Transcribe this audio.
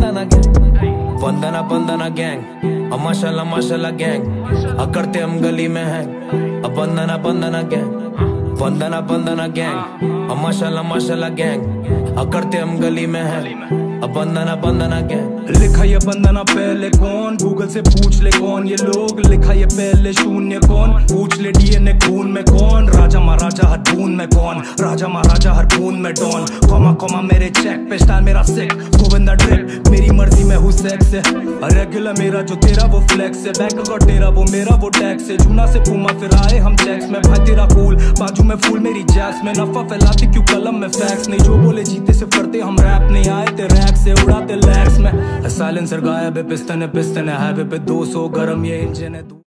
बंदना gang, बंदना gang, माशाल्लाह माशाल्लाह gang, करते हम गली में हैं, बंदना गैंग, बंदना गैंग, माशाल्लाह माशाल्लाह गैंग, करते हम गली में हैं, बंदना गैंग। लिखा ये बंदना पहले कौन, गूगल से पूछ ले कौन ये लोग, लिखा ये पहले शून्य कौन, पूछ ले डीएनए खून में कौन, राजा महाराजा हर बूंद में कौन, राजा महाराजा हर बूंद में डॉन, कॉमा मेरे चेक पे स्टाइल मेरा सिक, गोविंदा ड्रिप मेरी मर्जी में हूँ सेक्स है, रेगुलर मेरा जो तेरा वो फ्लेक्स है, बैंक अकाउंट तेरा वो मेरा वो टैक्स है, जूना से पूमा फिर आए हम चेक्स में, भाई तेरा कूल बाजू में फूल मेरी जैक्स में, नफा फैलाती क्यों कलम में फैक्स नहीं, जो बोले जीते से करते हम रैप नहीं आए ते रैक से उड़ाते लैक्स में, साइलेंसर गायब है पिस्टन है हाईवे पे 200 गरम ये इंजन है।